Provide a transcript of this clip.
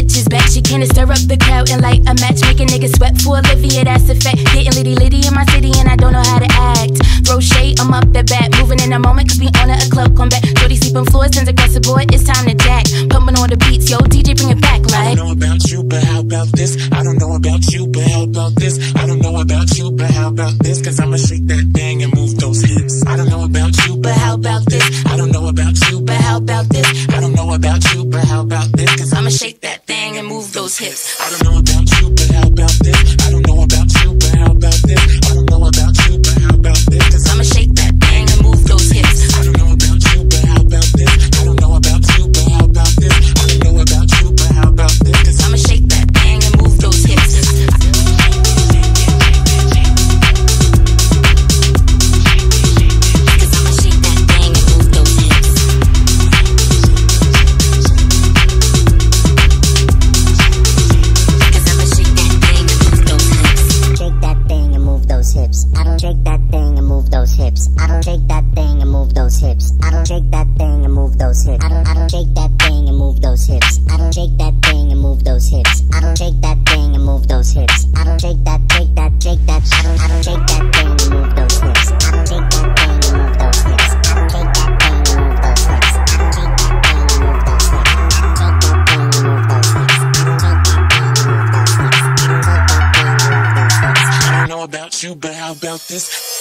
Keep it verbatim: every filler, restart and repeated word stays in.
bitches back. She can't stir up the crowd and light a match. Make a nigga sweat for Olivia, that's a fact. Getting litty litty in my city and I don't know how to act. Throw shade, I'm up the bat. Moving in a moment cause we on a club comeback. Jody sleeping floors, turns across the board, it's time to jack. Pumping on the beats, yo, D J bring it back like. I don't know about you, but how about this? I don't know about you, but how about this? I don't know about you, but how about this? Cause I'ma shake that thing and move those hips. I don't know about you, but how about this? I don't know about you, but how about this? I don't know about you, but how about this? Cause I'ma shake that thing and move those hips. I don't know about you, but how about this? I don't know about you, but how about this? I don't know about you, but how about this? Cause I'ma shake that thing and move those hips. I don't know about you, but how about this? I don't know about you, but how about this? I don't know about you, but how about this? Cause I'ma shake that thing and move those hips. I don't shake that thing and move those hips. I don't shake that thing and move those hips. I don't shake that thing and move those hips. I don't I don't shake that thing and move those hips. I don't shake that thing and move those hips. I don't shake that thing and move those hips. I don't shake that shake that shake that. I don't I don't shake that thing and move those hips. I don't shake that thing and move those hips. I don't shake that thing and move those hips. I don't shake that thing and move those hips. I don't shake that thing and move those hips. I don't shake that thing and move those hips. I don't shake that thing and move those hips. I don't know about you, but how about this?